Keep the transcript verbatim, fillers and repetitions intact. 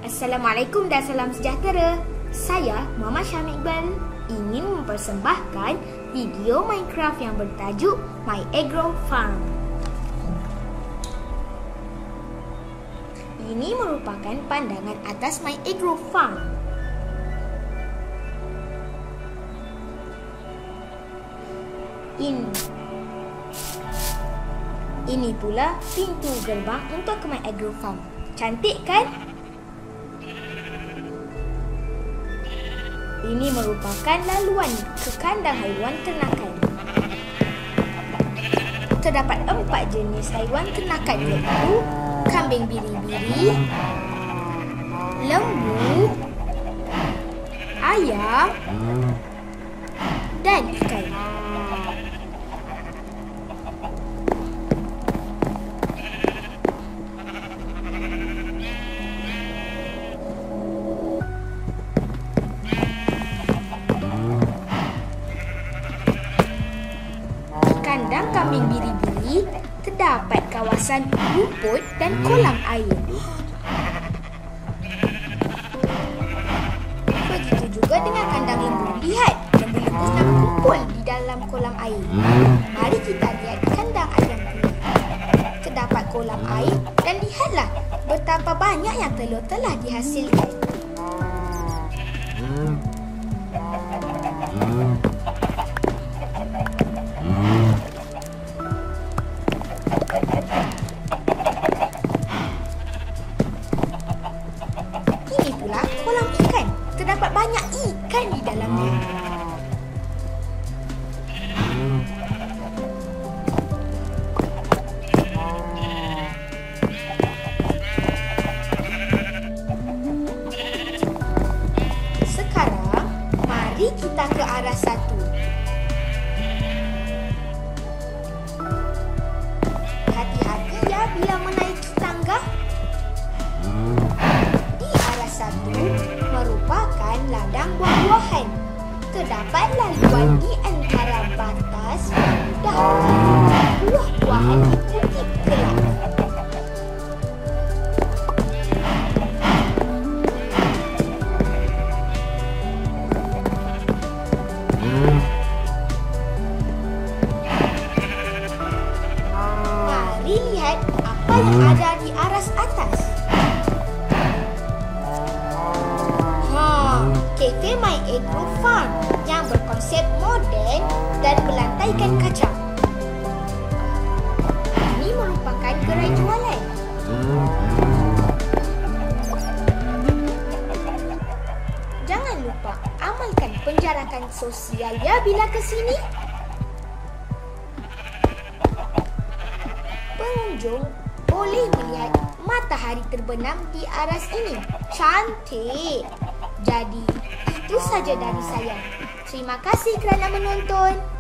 Assalamualaikum dan salam sejahtera. Saya Mama Syahmie Iqbal ingin mempersembahkan video Minecraft yang bertajuk My Agro Farm. Ini merupakan pandangan atas My Agro Farm. Ini Ini pula pintu gerbang untuk ke My Agro Farm. Cantik kan? Ini merupakan laluan ke kandang haiwan ternakan. Terdapat empat jenis haiwan ternakan, iaitu kambing biri-biri, lembu, ayam dan ikan. Kandang kambing biri-biri terdapat kawasan rumput dan kolam air. Begitu juga dengan kandang lembu. Lihat, lembu-lembu sedang berkumpul di dalam kolam air. Mari kita lihat kandang ayam pula. Terdapat kolam air dan lihatlah betapa banyak yang telur telah dihasilkan. Ini pula kolam ikan. Terdapat banyak ikan di dalamnya. Sekarang, mari kita ke arah satu. Hati-hati ya bila menaiki tangga. Di arah satu merupakan ladang buah-buahan. Terdapat laluan di antara batas dan buah-buahan dikutip kelak. Mari lihat apa yang ada di aras atas. Ha, kafe My Agro Farm yang berkonsep moden dan berlantaikan kaca. Ini merupakan gerai jualan. Jangan lupa amalkan penjarakan sosial ya bila ke sini. Pengunjung boleh melihat matahari terbenam di aras ini. Cantik. Jadi, itu saja dari saya. Terima kasih kerana menonton.